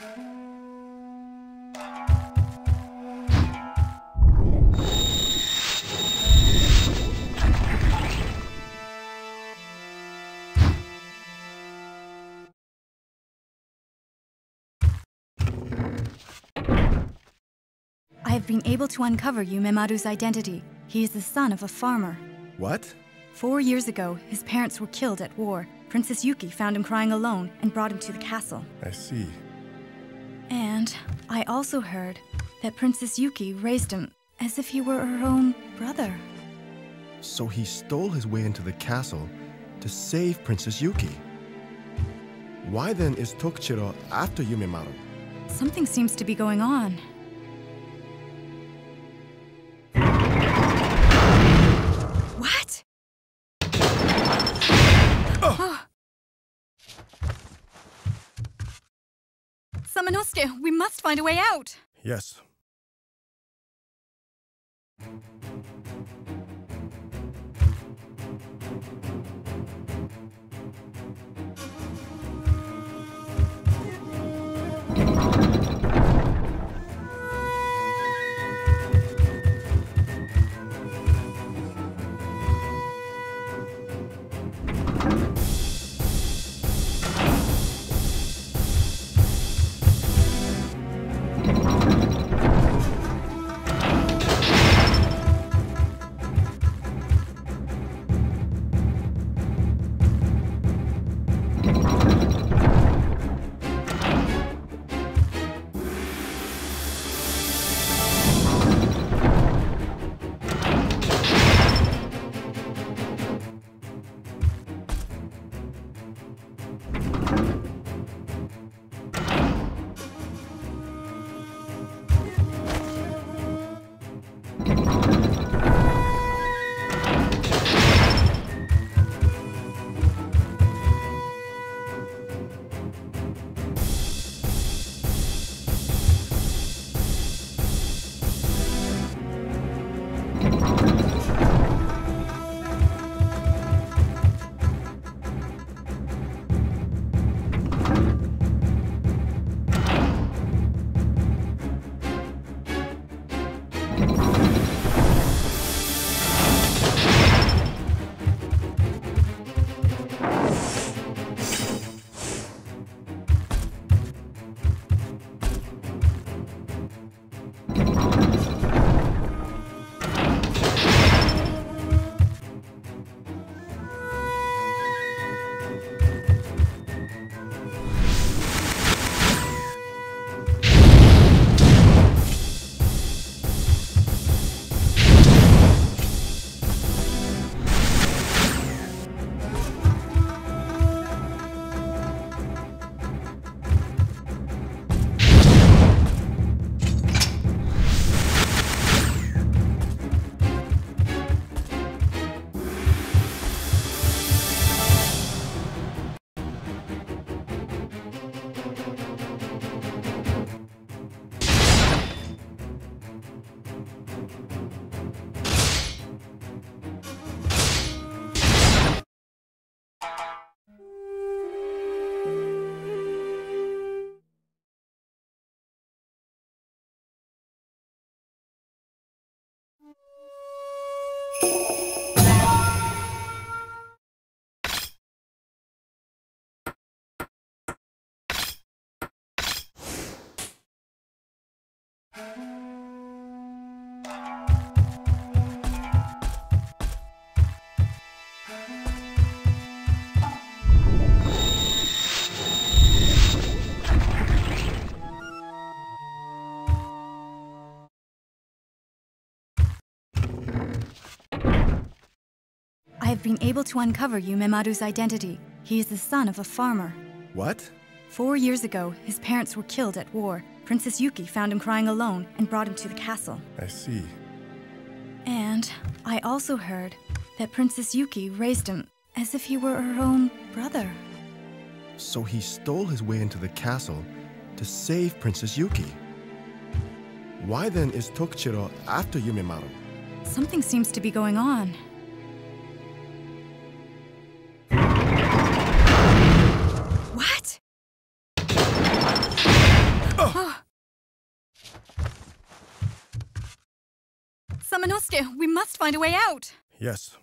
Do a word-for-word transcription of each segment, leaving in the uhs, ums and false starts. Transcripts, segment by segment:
I have been able to uncover Yumemaru's identity. He is the son of a farmer. What? Four years ago, his parents were killed at war. Princess Yuki found him crying alone and brought him to the castle. I see. And I also heard that Princess Yuki raised him as if he were her own brother. So he stole his way into the castle to save Princess Yuki. Why then is Tokichiro after Yumemaru? Something seems to be going on. What? Oh. Samanosuke, we must find a way out! Yes. I have been able to uncover Yumemaru's identity. He is the son of a farmer. What? Four years ago, his parents were killed at war. Princess Yuki found him crying alone and brought him to the castle. I see. And I also heard that Princess Yuki raised him as if he were her own brother. So he stole his way into the castle to save Princess Yuki. Why then is Tokichiro after Yumemaru? Something seems to be going on. What? Samanosuke, we must find a way out! Yes.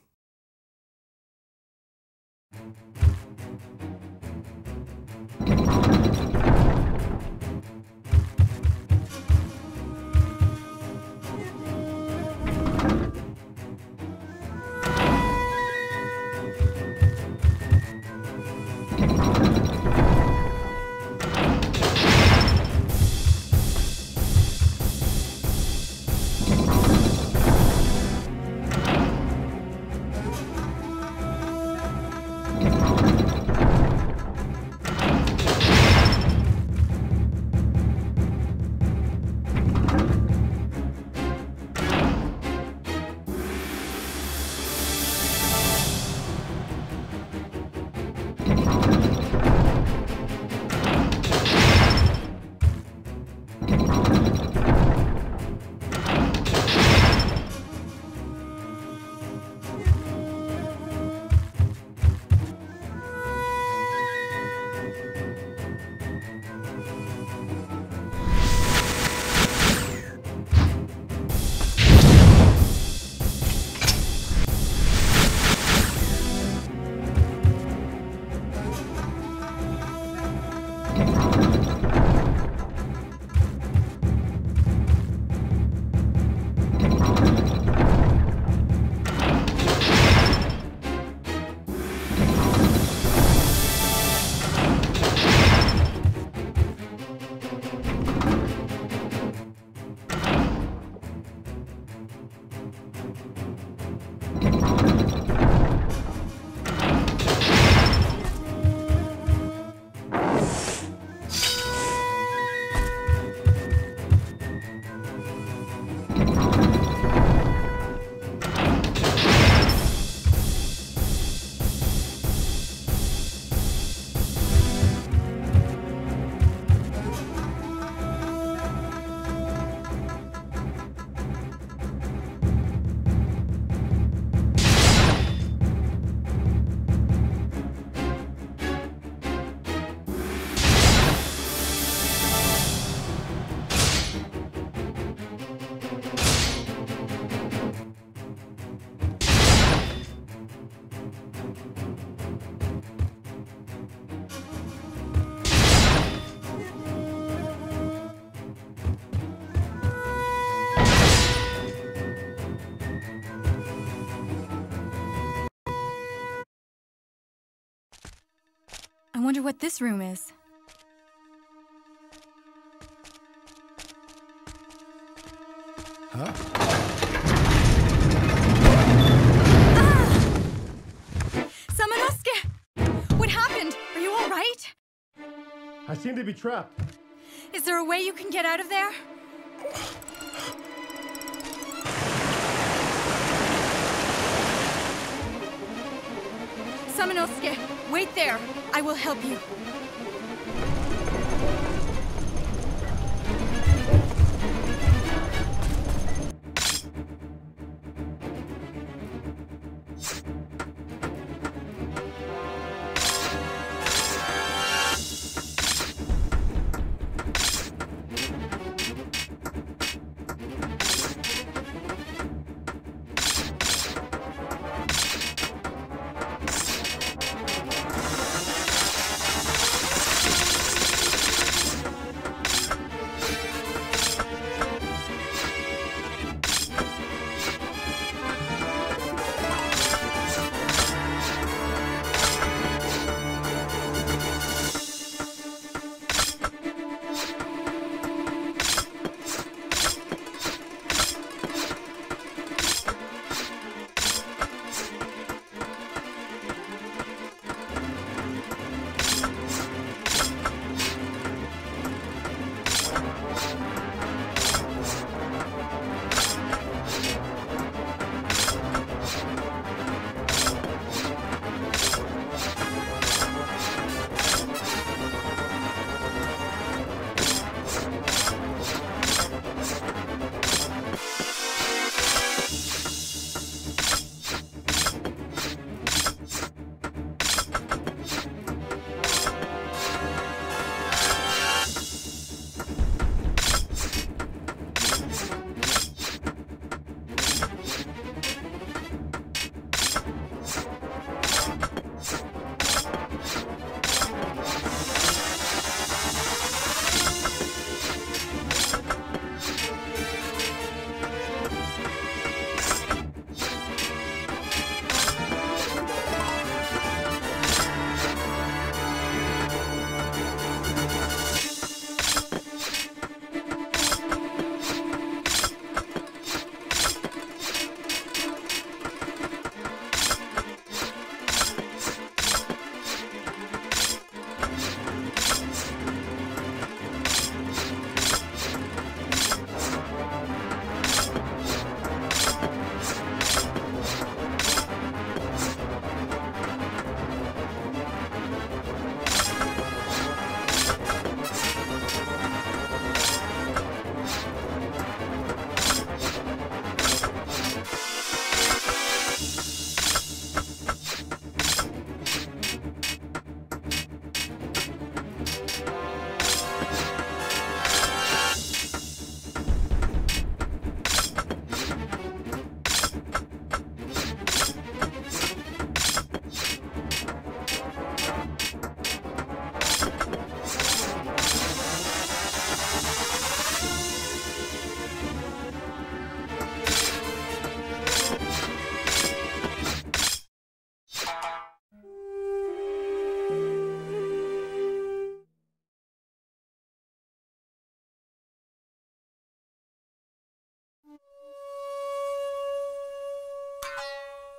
I wonder what this room is. Huh? Ah! Samanosuke! What happened? Are you all right? I seem to be trapped. Is there a way you can get out of there? Samanosuke, wait there. I will help you.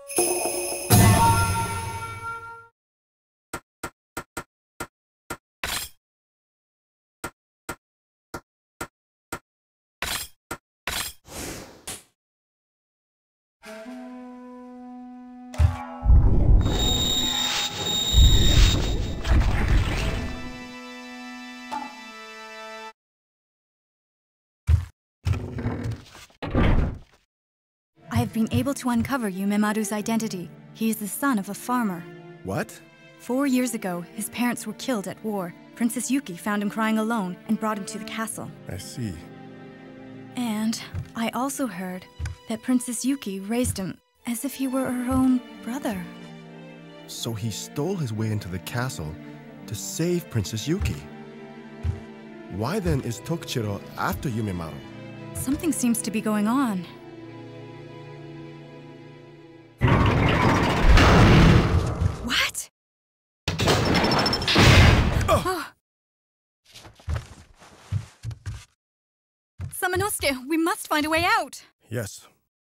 I have been able to uncover Yumemaru's identity. He is the son of a farmer. What? Four years ago, his parents were killed at war. Princess Yuki found him crying alone and brought him to the castle. I see. And I also heard that Princess Yuki raised him as if he were her own brother. So he stole his way into the castle to save Princess Yuki. Why then is Tokichiro after Yumemaru? Something seems to be going on. What? Oh. Samanosuke, we must find a way out! Yes.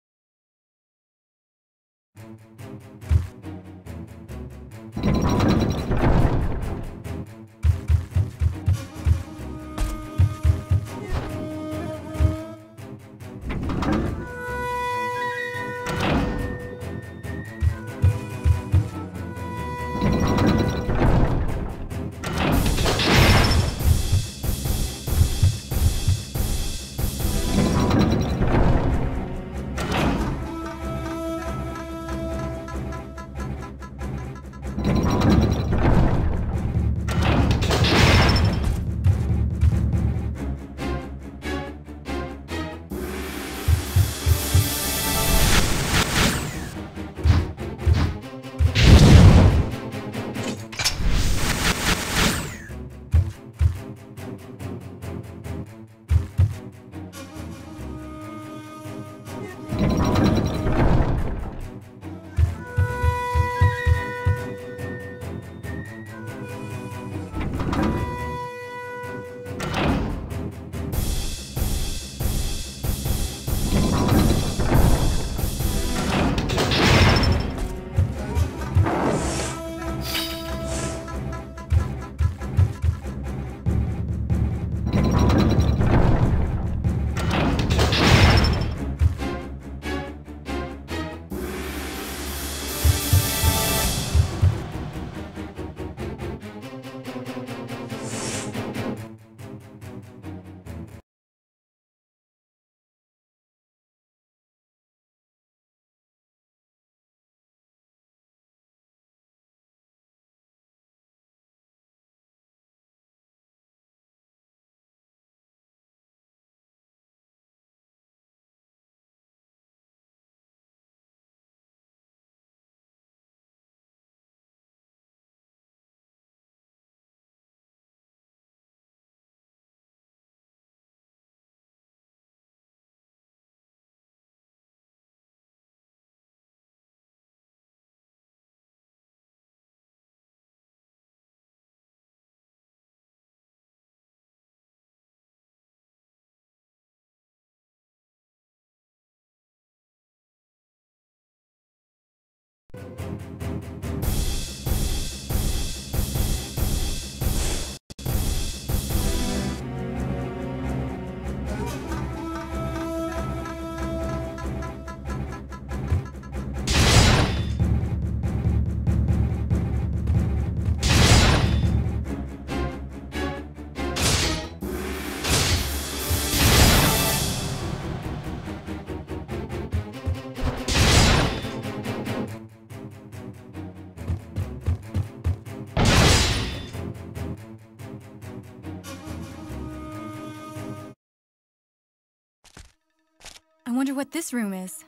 I wonder what this room is.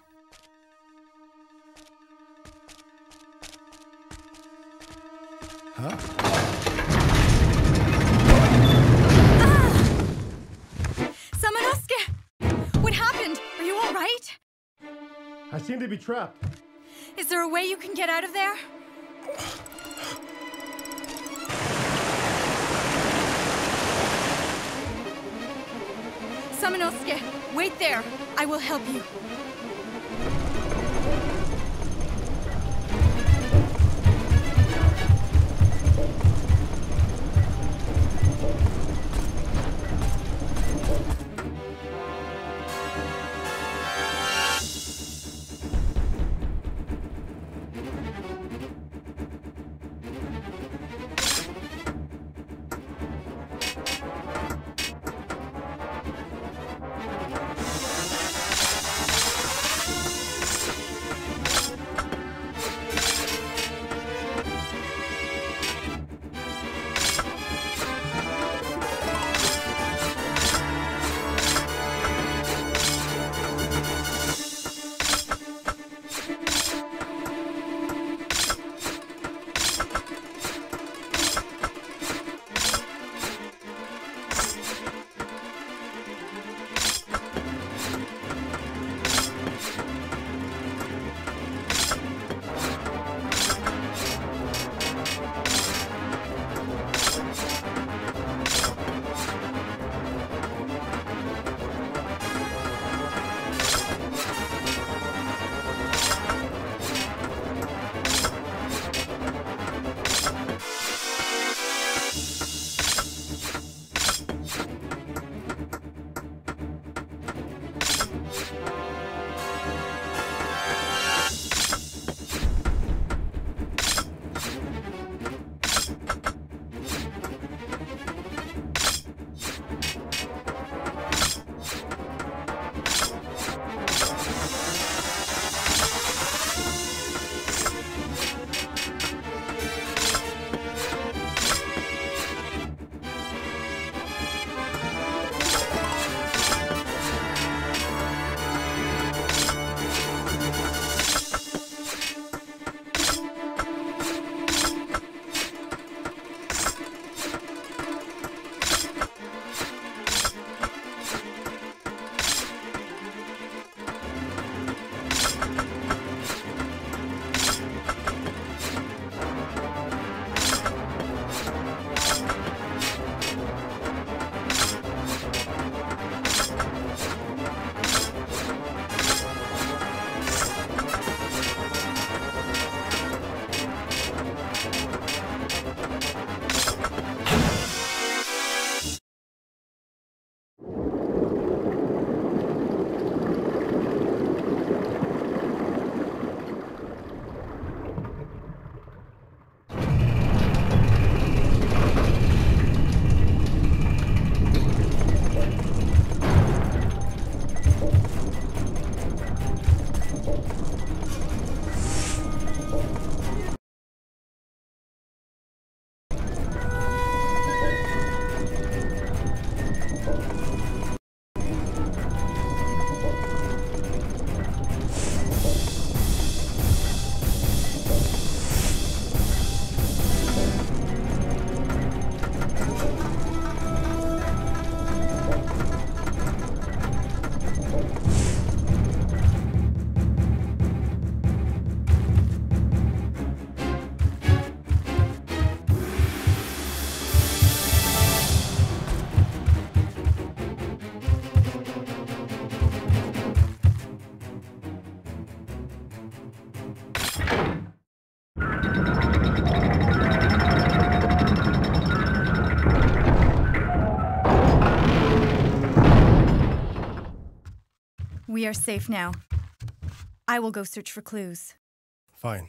Huh? Ah! Samanosuke! What happened? Are you all right? I seem to be trapped. Is there a way you can get out of there? Samanosuke, wait there. I will help you. We are safe now. I will go search for clues. Fine.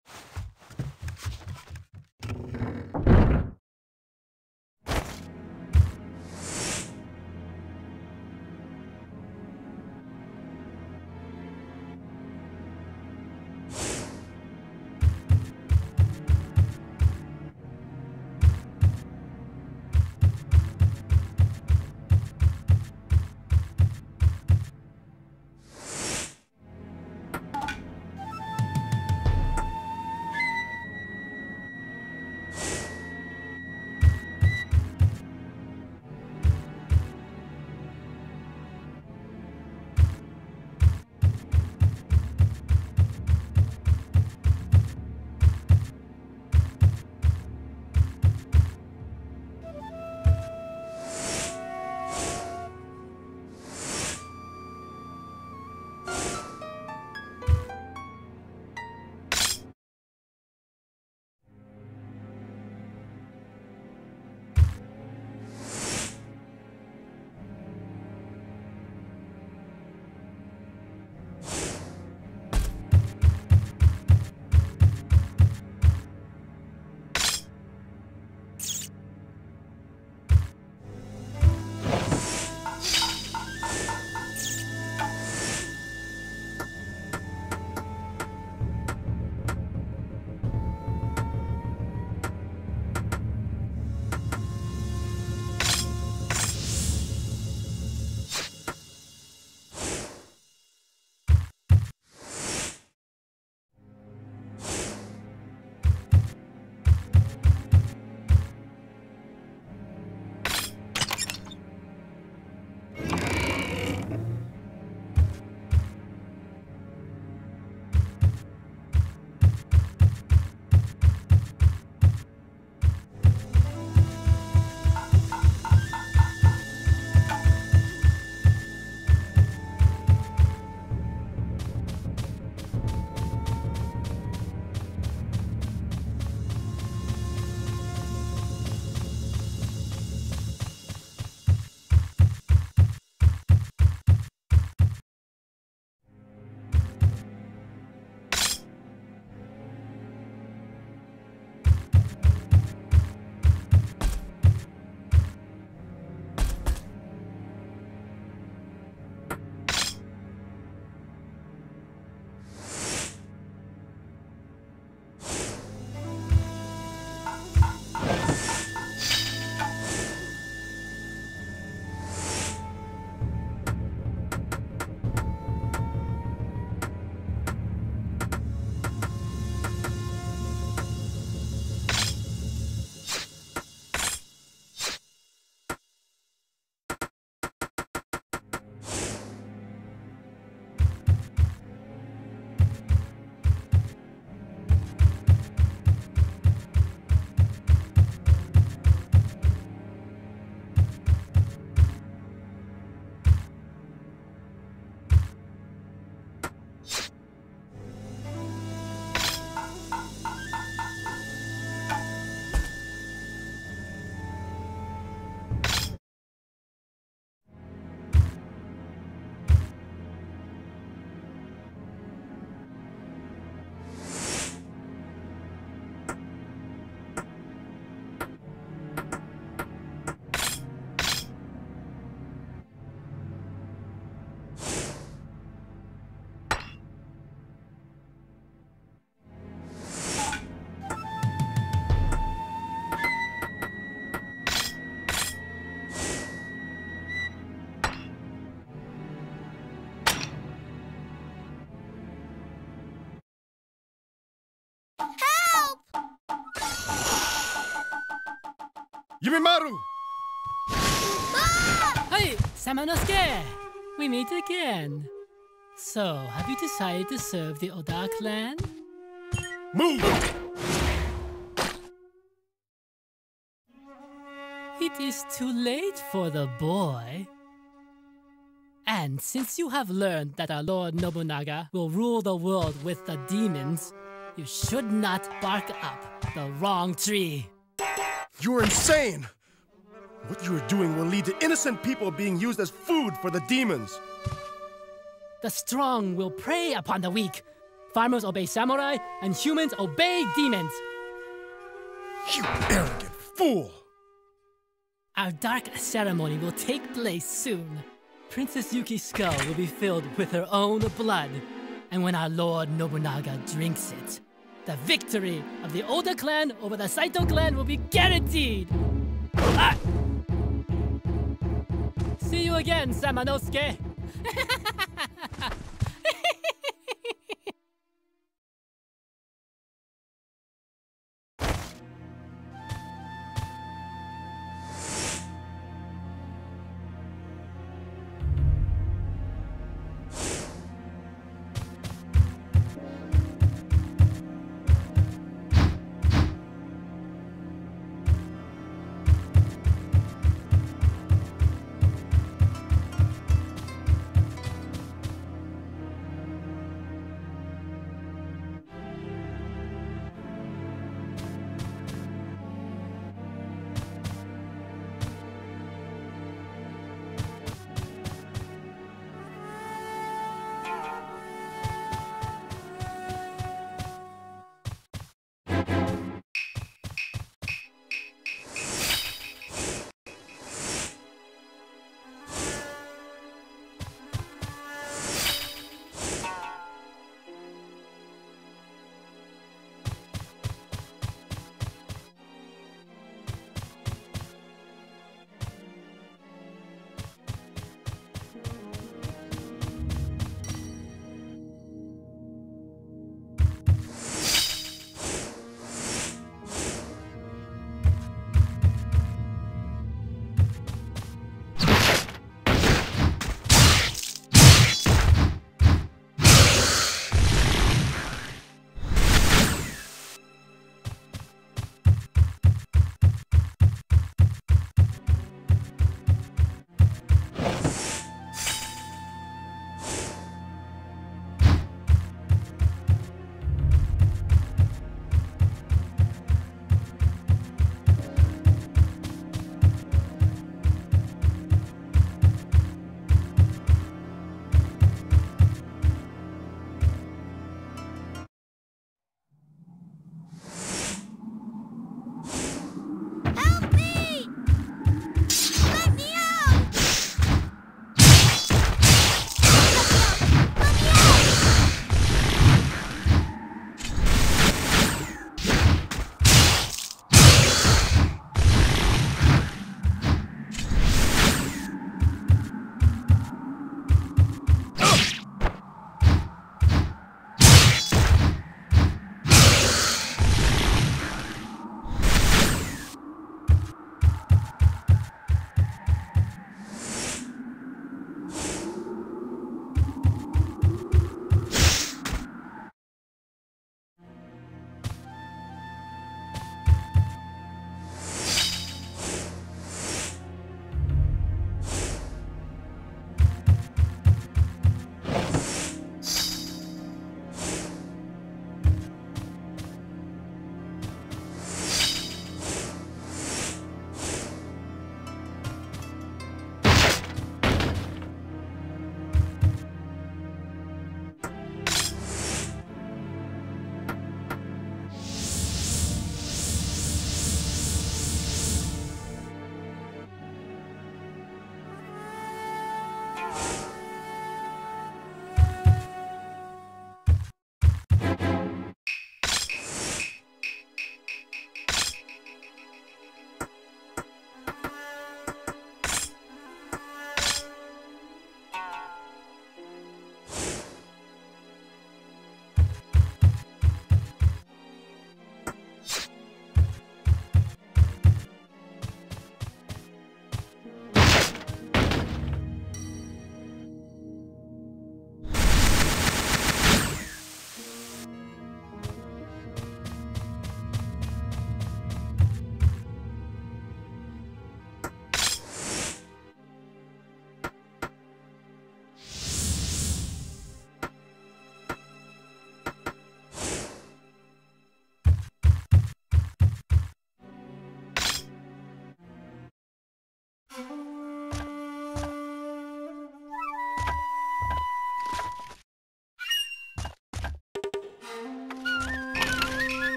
Yumimaru! Hey, Samanosuke! We meet again. So, have you decided to serve the Oda clan? Move! It is too late for the boy. And since you have learned that our Lord Nobunaga will rule the world with the demons, you should not bark up the wrong tree. You're insane! What you're doing will lead to innocent people being used as food for the demons. The strong will prey upon the weak. Farmers obey samurai, and humans obey demons. You arrogant fool! Our dark ceremony will take place soon. Princess Yuki's skull will be filled with her own blood. And when our Lord Nobunaga drinks it, the victory of the Oda clan over the Saito clan will be guaranteed! Ah! See you again, Samanosuke!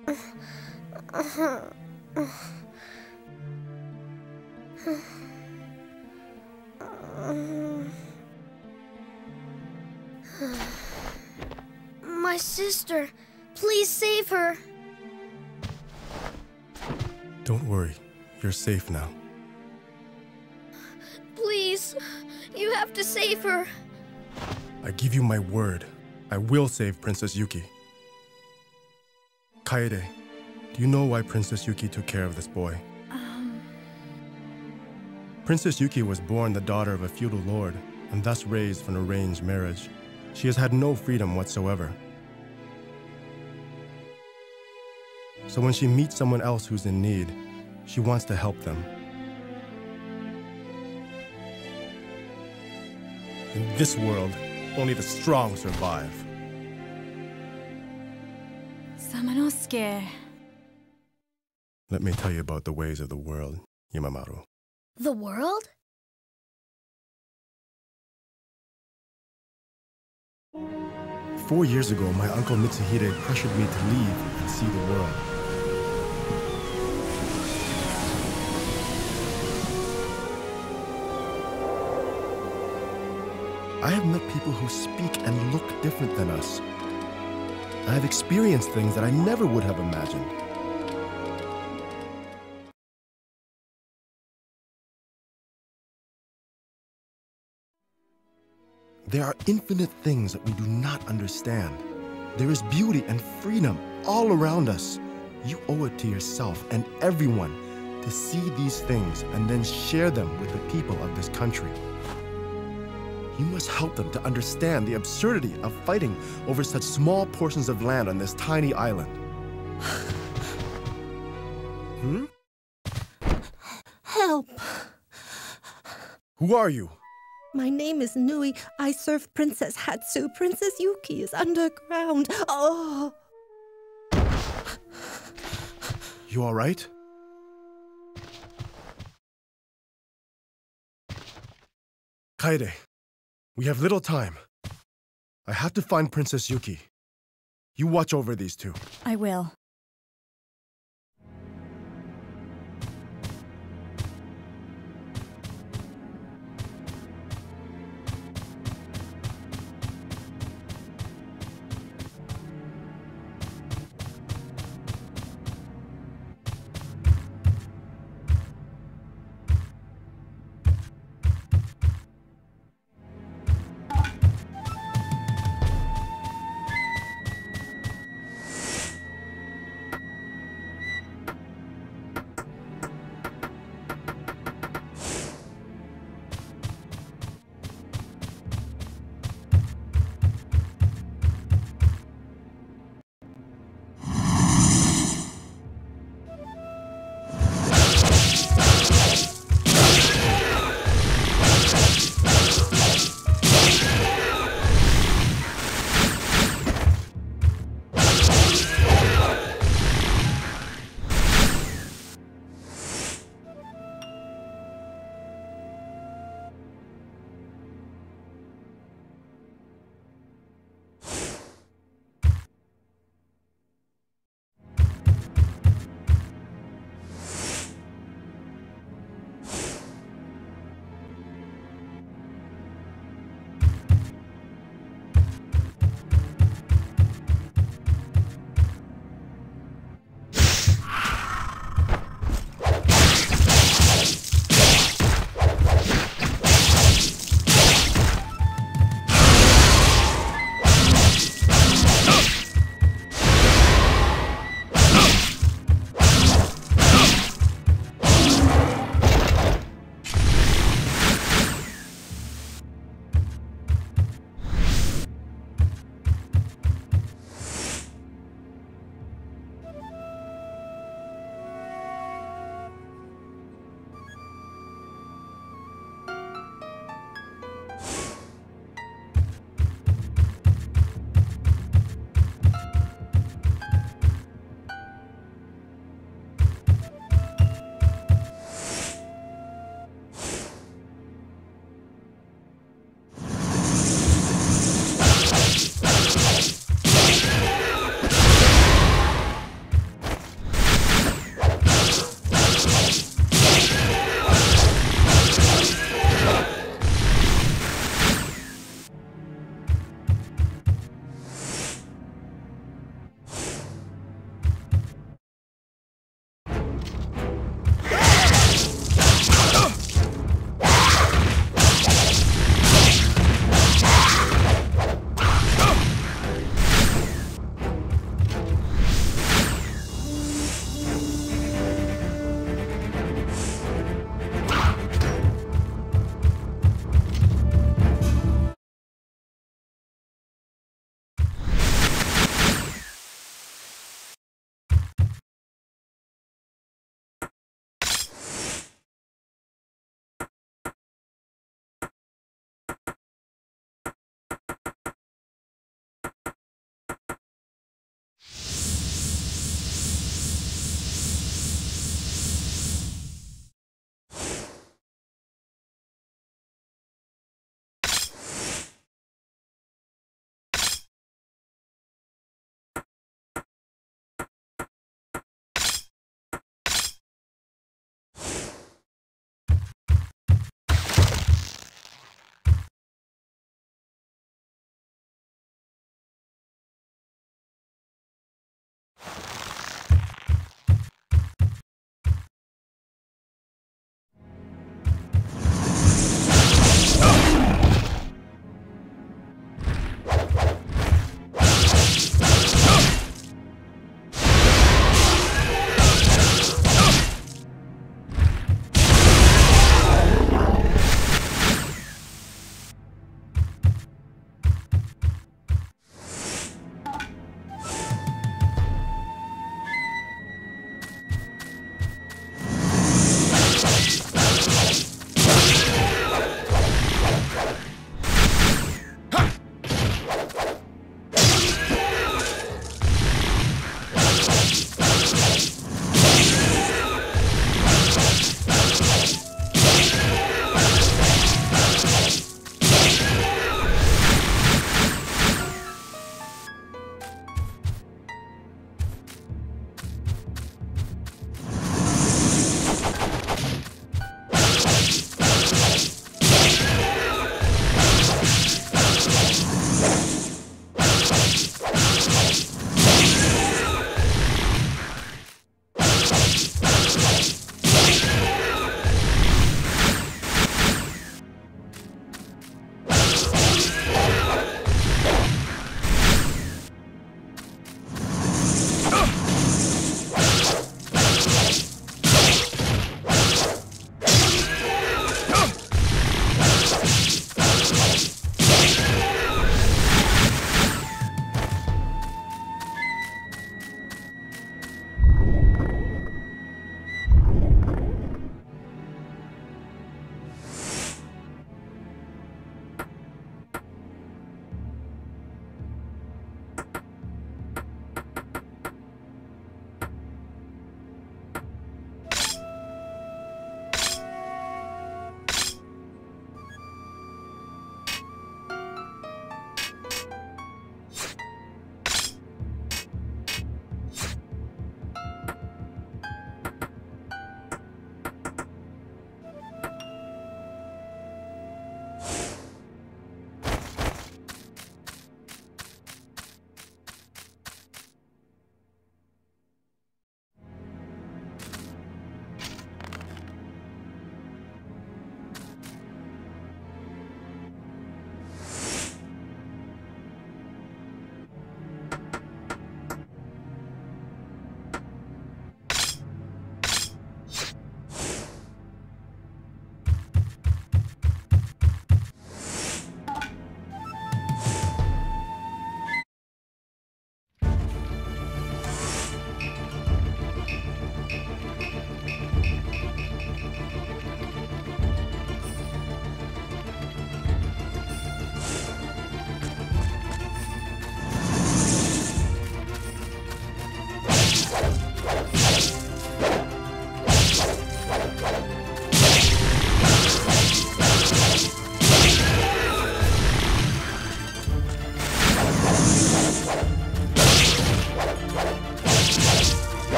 My sister, please save her. Don't worry, you're safe now. Please, you have to save her. I give you my word. I will save Princess Yuki. Kaede, do you know why Princess Yuki took care of this boy? Um... Princess Yuki was born the daughter of a feudal lord, and thus raised from an arranged marriage. She has had no freedom whatsoever. So when she meets someone else who's in need, she wants to help them. In this world, only the strong survive. Samanosuke. Let me tell you about the ways of the world, Yamamaru. The world? Four years ago, my uncle Mitsuhide pressured me to leave and see the world. I have met people who speak and look different than us. I have experienced things that I never would have imagined. There are infinite things that we do not understand. There is beauty and freedom all around us. You owe it to yourself and everyone to see these things and then share them with the people of this country. You must help them to understand the absurdity of fighting over such small portions of land on this tiny island. Hmm? Help! Who are you? My name is Nui. I serve Princess Hatsu. Princess Yuki is underground. Oh! You all right? Kaede, we have little time. I have to find Princess Yuki. You watch over these two. I will.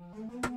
Bye.